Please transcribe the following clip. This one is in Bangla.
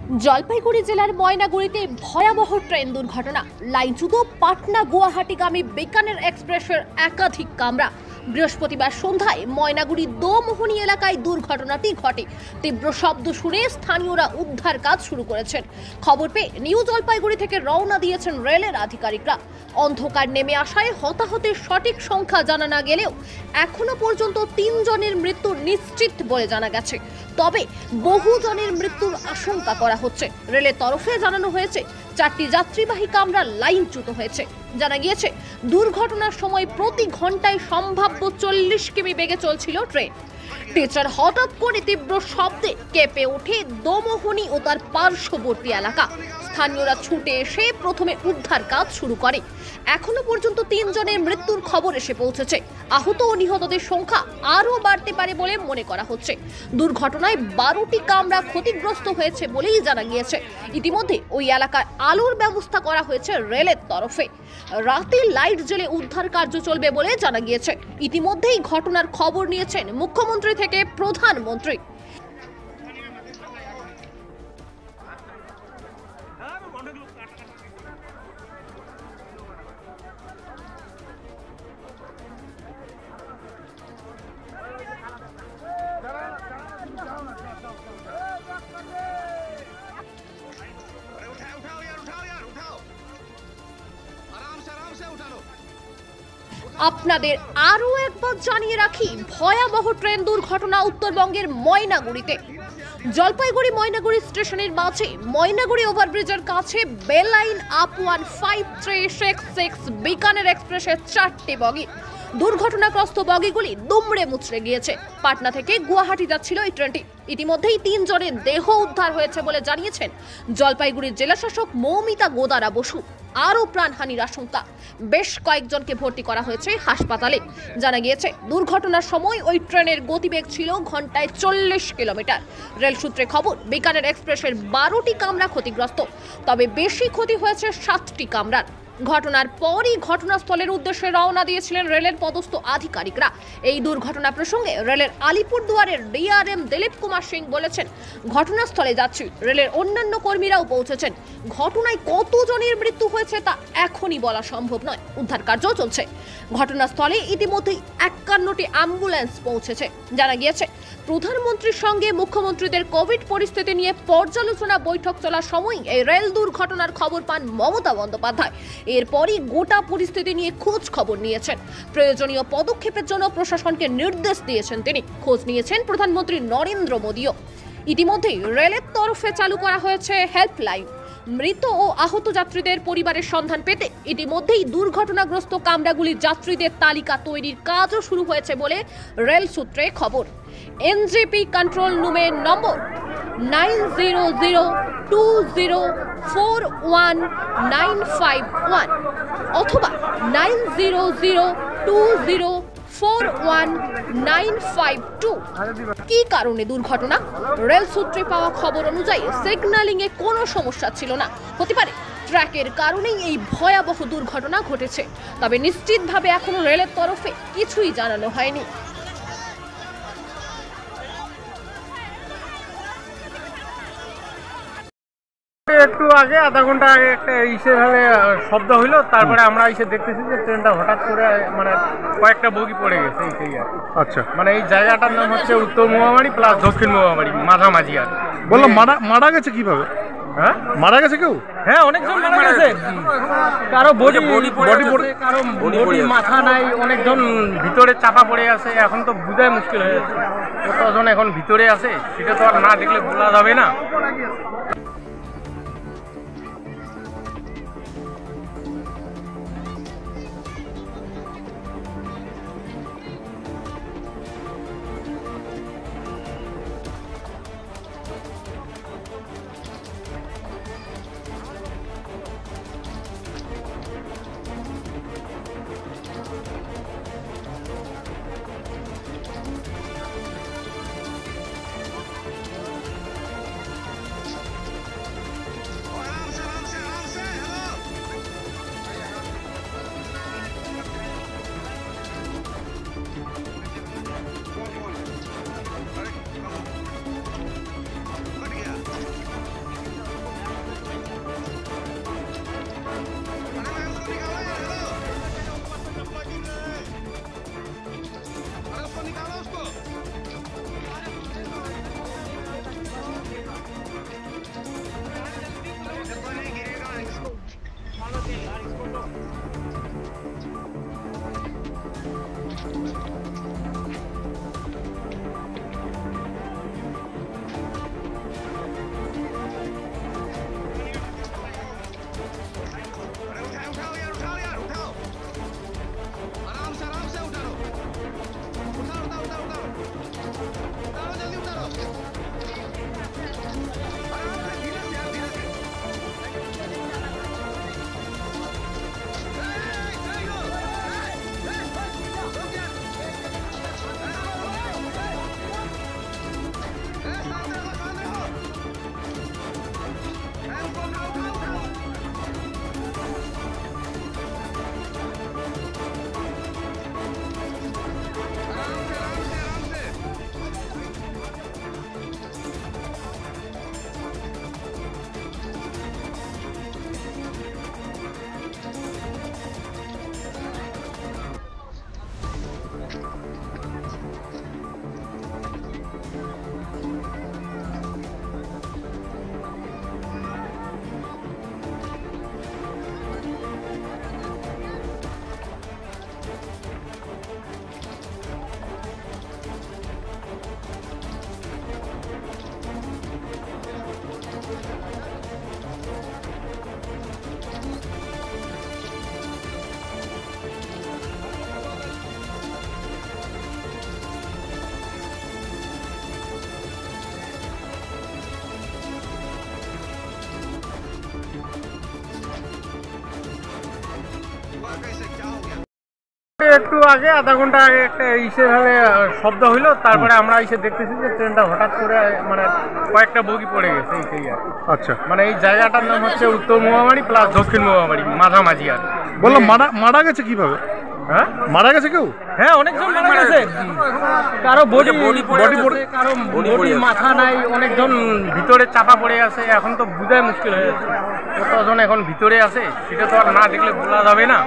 জলপাইগুড়ি জেলার ময়নাগুড়িতে ভয়াবহ ট্রেন দুর্ঘটনা। লাইনচ্যুত পাটনা গুয়াহাটিগামী বিকানের এক্সপ্রেসের একাধিক কামরা। বৃহস্পতিবার সন্ধ্যায় ময়নাগুড়ি দোমোহনী এলাকায় দুর্ঘটনাটি ঘটে। তীব্র শব্দ শুনে স্থানীয়রা উদ্ধার কাজ শুরু করেছেন। খবর পেয়ে নিউ জলপাইগুড়ি থেকে রওনা দিয়েছেন রেলের আধিকারিকরা। অন্ধকার নেমে আসায় হতাহতের সঠিক সংখ্যা জানা না গেলেও এখনো পর্যন্ত ৩ জনের মৃত্যু নিশ্চিত বলে জানা গেছে। তবে বহু জনের মৃত্যুর আশঙ্কা করা হচ্ছে। রেলের তরফে জানানো হয়েছে 4টি যাত্রীবাহী কামরা লাইনচ্যুত হয়েছে। জানা গিয়েছে দুর্ঘটনার সময় প্রতি ঘন্টায় সম্ভাব্য 40 কিমি বেগে চলছিল ট্রেন। টিচার হঠাৎ করে তীব্র শব্দে কেঁপে ওঠে দোমোহনী ও তার পার্শ্ববর্তী এলাকা। স্থানীয়রা ছুটে এসে প্রথমে উদ্ধার কাজ শুরু করে। এখনো পর্যন্ত 3 জনের মৃত্যুর খবর এসে পৌঁছেছে। আহত ও নিহতদের সংখ্যা আরও বাড়তে পারে বলে মনে করা হচ্ছে। দুর্ঘটনায় 12টি কামরা ক্ষতিগ্রস্ত হয়েছে বলেই জানা গিয়েছে। ইতিমধ্যে ওই এলাকার আলোর ব্যবস্থা করা হয়েছে রেলের তরফে। রাতে লাইট জ্বেলে উদ্ধার কার্য চলবে বলে জানা গিয়েছে। ইতিমধ্যেই ঘটনার খবর নিয়েছেন মুখ্যমন্ত্রী থেকে প্রধানমন্ত্রী। আপনাদের আরও একবার জানিয়ে রাখি, ভয়াবহ ট্রেন দুর্ঘটনা উত্তরবঙ্গের ময়নাগুড়িতে। জলপাইগুড়ি ময়নাগুড়ি স্টেশনের মাঝে ময়নাগুড়ি ওভারব্রিজের কাছে বেলাইন আপ 15366 বিকানের এক্সপ্রেসের 4টি বগি। দুর্ঘটনাগ্রস্ত বগিগুলি দুমড়ে মুচড়ে গিয়েছে। পাটনা থেকে গুয়াহাটি যাচ্ছিল এই ট্রেনটি। ইতিমধ্যেই 3 জনের দেহ উদ্ধার হয়েছে বলে জানিয়েছেন জলপাইগুড়ির জেলাশাসক মৌমিতা গোদারা বসু। আরও প্রাণহানির আশঙ্কা। বেশ কয়েকজনকে ভর্তি করা হয়েছে হাসপাতালে। জানা গিয়েছে দুর্ঘটনার সময় ওই ট্রেনের গতিবেগ ছিল ঘন্টায় 40 কিলোমিটার। রেল সূত্রে খবর, বিকানের এক্সপ্রেসের 12টি কামরা ক্ষতিগ্রস্ত, তবে বেশি ক্ষতি হয়েছে 7টি কামরার। ঘটনার পরই ঘটনাস্থলের উদ্দেশ্যে রওনা দিয়েছিলেন রেলের পদস্থ আধিকারিকরা। এই দুর্ঘটনা প্রসঙ্গে রেলের আলিপুরদুয়ারের ডিআরএম দিলীপ কুমার সিং বলেছেন, ঘটনাস্থলে যাচ্ছি, রেলের অন্যান্য কর্মীরাও পৌঁছেছেন। ঘটনায় কতজনের মৃত্যু হয়েছে তা এখনই বলা সম্ভব নয়। উদ্ধার কার্য চলছে। ঘটনাস্থলে ইতিমধ্যেই 51টি অ্যাম্বুলেন্স পৌঁছেছে। জানা গিয়েছে প্রধানমন্ত্রীর সঙ্গে মুখ্যমন্ত্রীদের কোভিড পরিস্থিতি নিয়ে পর্যালোচনা বৈঠক চলার সময় এই রেল দুর্ঘটনার খবর পান মমতা বন্দ্যোপাধ্যায়। এরপরই গোটা পরিস্থিতি নিয়ে খোঁজ খবর নিয়েছেন। প্রয়োজনীয় পদক্ষেপের জন্য প্রশাসনকে নির্দেশ দিয়েছেন তিনি। খোঁজ নিয়েছেন প্রধানমন্ত্রী নরেন্দ্র মোদীও। ইতিমধ্যেই রেলের তরফে চালু করা হয়েছে হেল্পলাইন। মৃত ও আহত যাত্রীদের পরিবারের সন্ধান পেতে ইতিমধ্যেই দুর্ঘটনাগ্রস্ত কামরাগুলির যাত্রীদের তালিকা তৈরির কাজও শুরু হয়েছে বলে রেল সূত্রে খবর। এনজেপি কন্ট্রোল রুমের নম্বর 9002041951 অথবা 9002041952। কি কারণে দুর্ঘটনা? রেল সূত্রে পাওয়া খবর অনুযায়ী সিগন্যালিং এ কোনো সমস্যা ছিল না। হতে পারে ট্র্যাকের কারণেই এই ভয়াবহ দুর্ঘটনা ঘটেছে। তবে নিশ্চিতভাবে এখনো রেলের তরফে কিছুই জানানো হয়নি। একটু আগে আধা ঘন্টা আগে একটা শব্দ হইলো, তারপরে আমরা এসে দেখতেছি যে ট্রেনটা হঠাৎ করে মানে কয়েকটা বগি পড়ে গেছে। আচ্ছা, মানে এই জায়গাটার নাম হচ্ছে উত্তর মোহামারি প্লাস দক্ষিণ মোহামারি, মাঝামাঝি। আর বললাম মারা গেছে কিভাবে? হ্যাঁ, মারা গেছে কেউ? হ্যাঁ, অনেকজন মারা গেছে। কারো বডি কারো বডি মাথা নাই, অনেকজন ভিতরে চাপা পড়ে আছে। এখন তো বোঝাই মুশকিল হয়ে যাচ্ছে কতজন এখন ভিতরে আছে, সেটা তো আর না দেখলে বলা যাবে না। আগে আধা ঘন্টা আগে একটা ইসের হলে শব্দ হইলো, তারপরে আমরা এসে দেখতেছি যে ট্রেনটা হঠাৎ করে মানে কয়েকটা বগি পড়ে গেছে এইটাই আর কি। আচ্ছা, মানে এই জায়গাটার নাম হচ্ছে উত্তর মোয়ামারি প্লাস দক্ষিণ মোয়ামারি, মাঝামাঝি আর কি। বললাম মারা গেছে কিভাবে? হ্যাঁ মারা গেছে কেউ? হ্যাঁ, অনেকজন মারা গেছে। কারো বডি পড়ে, কারো বডি মাথা নাই, অনেকজন ভিতরে চাপা পড়ে আছে। এখন তো বোঝাই মুশকিল হয়ে যাচ্ছে কতজন এখন ভিতরে আছে, সেটা তো আর না দেখলে বলা যাবে না।